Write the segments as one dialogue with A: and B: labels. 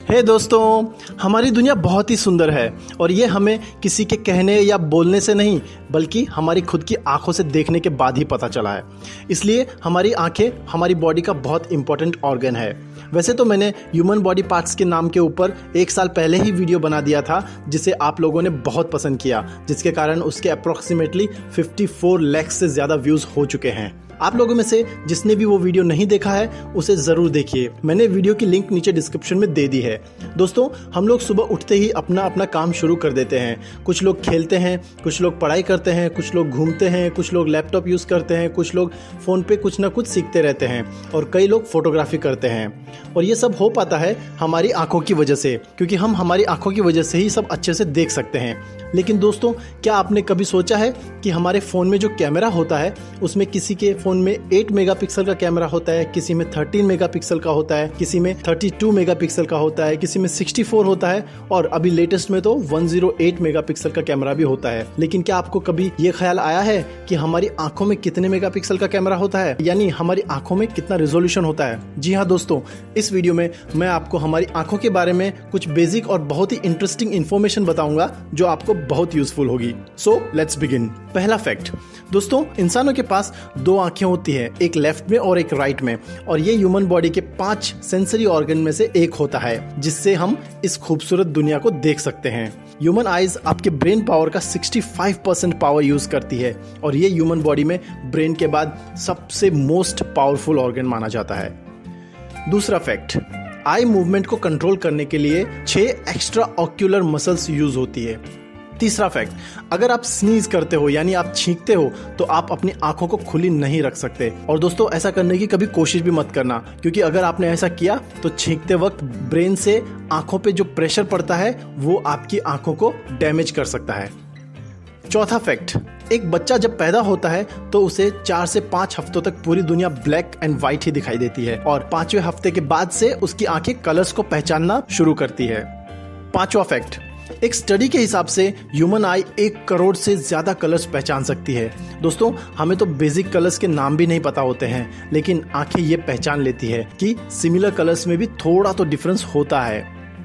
A: हे दोस्तों, हमारी दुनिया बहुत ही सुंदर है और ये हमें किसी के कहने या बोलने से नहीं बल्कि हमारी खुद की आंखों से देखने के बाद ही पता चला है। इसलिए हमारी आंखें हमारी बॉडी का बहुत इंपॉर्टेंट ऑर्गन है। वैसे तो मैंने ह्यूमन बॉडी पार्ट्स के नाम के ऊपर 1 साल पहले ही वीडियो बना दिया था जिसे आप लोगों ने बहुत पसंद किया, जिसके कारण उसके अप्रोक्सीमेटली 54 लाख से ज़्यादा व्यूज़ हो चुके हैं। आप लोगों में से जिसने भी वो वीडियो नहीं देखा है उसे ज़रूर देखिए। मैंने वीडियो की लिंक नीचे डिस्क्रिप्शन में दे दी है। दोस्तों, हम लोग सुबह उठते ही अपना अपना काम शुरू कर देते हैं। कुछ लोग खेलते हैं, कुछ लोग पढ़ाई करते हैं, कुछ लोग घूमते हैं, कुछ लोग लैपटॉप यूज़ करते हैं, कुछ लोग फ़ोन पे कुछ ना कुछ सीखते रहते हैं और कई लोग फोटोग्राफी करते हैं। और ये सब हो पाता है हमारी आंखों की वजह से, क्योंकि हम हमारी आंखों की वजह से ही सब अच्छे से देख सकते हैं। लेकिन दोस्तों, क्या आपने कभी सोचा है कि हमारे फ़ोन में जो कैमरा होता है उसमें किसी के फ़ोन में 8 मेगापिक्सल का कैमरा होता है, किसी में 13 मेगापिक्सल का होता है, किसी में 32 मेगापिक्सल का होता है, किसी में 64 होता है और अभी लेटेस्ट में तो 108 मेगापिक्सल का कैमरा भी होता है। लेकिन क्या आपको कभी ये ख्याल आया है कि हमारी आंखों में कितने मेगापिक्सल का कैमरा होता है, यानी हमारी आंखों में कितना रेजोल्यूशन होता है? जी हाँ दोस्तों, इस वीडियो में मैं आपको हमारी आंखों के बारे में कुछ बेसिक और बहुत ही इंटरेस्टिंग इन्फॉर्मेशन बताऊंगा जो आपको बहुत यूजफुल होगी। So let's begin. पहला फैक्ट दोस्तों, इंसानों के पास 2 आंखें होती है, एक लेफ्ट में और एक राइट में, और ये ह्यूमन बॉडी के 5 सेंसरी ऑर्गन में से एक होता है जिससे हम इस खूबसूरत दुनिया को देख सकते हैं। ह्यूमन आइज आपके ब्रेन पावर का 65% पावर यूज करती है और ये ह्यूमन बॉडी में ब्रेन के बाद सबसे मोस्ट पावरफुल ऑर्गन माना जाता है। दूसरा फैक्ट, आई मूवमेंट को कंट्रोल करने के लिए 6 एक्स्ट्रा ऑक्यूलर मसल्स यूज होती है। तीसरा फैक्ट, अगर आप स्नीज करते हो यानी आप छींकते हो तो आप अपनी आंखों को खुली नहीं रख सकते। और दोस्तों, ऐसा करने की कभी कोशिश भी मत करना, क्योंकि अगर आपने ऐसा किया तो छींकते वक्त ब्रेन से आंखों पे जो प्रेशर पड़ता है वो आपकी आंखों को डैमेज कर सकता है। चौथा फैक्ट, एक बच्चा जब पैदा होता है तो उसे 4 से 5 हफ्तों तक पूरी दुनिया ब्लैक एंड व्हाइट ही दिखाई देती है और 5वें हफ्ते के बाद से उसकी आंखें कलर्स को पहचानना शुरू करती है। 5वां फैक्ट, एक स्टडी के हिसाब से ह्यूमन आई 1 करोड़ से ज्यादा कलर्स पहचान सकती है। दोस्तों, हमें तो बेसिक कलर्स के नाम भी नहीं पता होते हैं, लेकिन आंखें ये पहचान लेती है कि सिमिलर कलर्स में भी थोड़ा तो डिफरेंस होता है।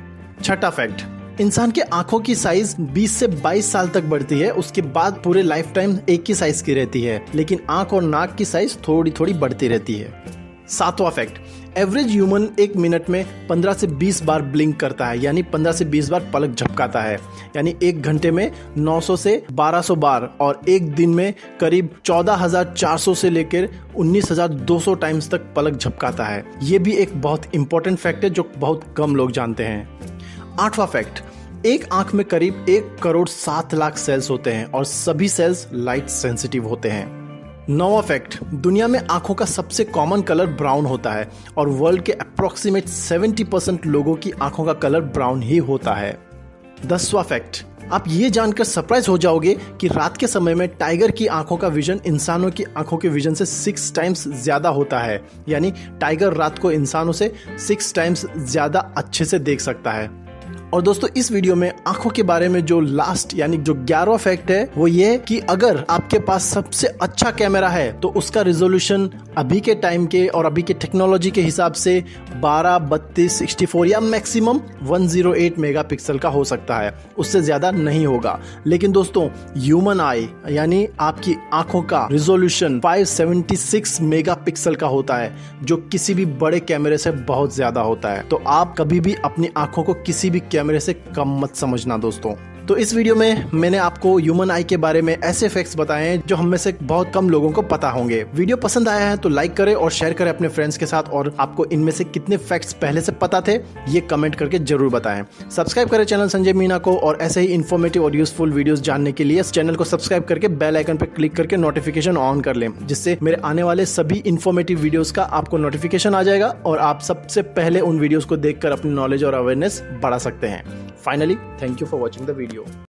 A: छठा फैक्ट, इंसान के आंखों की साइज 20 से 22 साल तक बढ़ती है, उसके बाद पूरे लाइफ टाइम एक ही साइज की रहती है, लेकिन आंख और नाक की साइज थोड़ी थोड़ी बढ़ती रहती है। 7वां फैक्ट, एवरेज ह्यूमन 1 मिनट में 15 से 20 बार ब्लिंक करता है, यानी 15 से 20 बार पलक झपकाता है, यानी 1 घंटे में 900 से 1200 बार और एक दिन में करीब 14,400 से लेकर 19,200 टाइम्स तक पलक झपकाता है। ये भी एक बहुत इंपॉर्टेंट फैक्ट है जो बहुत कम लोग जानते हैं। 8वां फैक्ट, एक आंख में करीब 1 करोड़ 7 लाख सेल्स होते हैं और सभी सेल्स लाइट सेंसिटिव होते हैं। 9वां फैक्ट, दुनिया में आंखों का सबसे कॉमन कलर ब्राउन होता है और वर्ल्ड के अप्रोक्सीमेट 70% लोगों की आंखों का कलर ब्राउन ही होता है। 10वां फैक्ट, आप ये जानकर सरप्राइज हो जाओगे कि रात के समय में टाइगर की आंखों का विजन इंसानों की आंखों के विजन से 6 टाइम्स ज्यादा होता है, यानी टाइगर रात को इंसानों से 6 टाइम्स ज्यादा अच्छे से देख सकता है। और दोस्तों, इस वीडियो में आंखों के बारे में जो लास्ट यानी जो 11वां फैक्ट है वो ये कि अगर आपके पास सबसे अच्छा कैमरा है तो उसका रिजोल्यूशन अभी के टाइम के और अभी के टेक्नोलॉजी के हिसाब से 12, 32, 64 या मैक्सिमम 108 मेगापिक्सल का हो सकता है, उससे ज्यादा नहीं होगा। लेकिन दोस्तों, ह्यूमन आई यानी आपकी आंखों का रिजोल्यूशन 576 मेगापिक्सल का होता है, जो किसी भी बड़े कैमरे से बहुत ज्यादा होता है। तो आप कभी भी अपनी आंखों को किसी भी कैमरे से कम मत समझना दोस्तों। तो इस वीडियो में मैंने आपको ह्यूमन आई के बारे में ऐसे फैक्ट्स बताए हैं जो हम में से बहुत कम लोगों को पता होंगे। वीडियो पसंद आया है तो लाइक करें और शेयर करें अपने फ्रेंड्स के साथ, और आपको इनमें से कितने फैक्ट्स पहले से पता थे ये कमेंट करके जरूर बताएं। सब्सक्राइब करें चैनल संजय मीना को, और ऐसे ही इन्फॉर्मेटिव और यूजफुल वीडियोस जानने के लिए इस चैनल को सब्सक्राइब करके बेल आइकन पर क्लिक करके नोटिफिकेशन ऑन कर लें, जिससे मेरे आने वाले सभी इन्फॉर्मेटिव वीडियोस का आपको नोटिफिकेशन आ जाएगा और आप सबसे पहले उन वीडियोस को देखकर अपनी नॉलेज और अवेयरनेस बढ़ा सकते हैं। Finally, thank you for watching the video.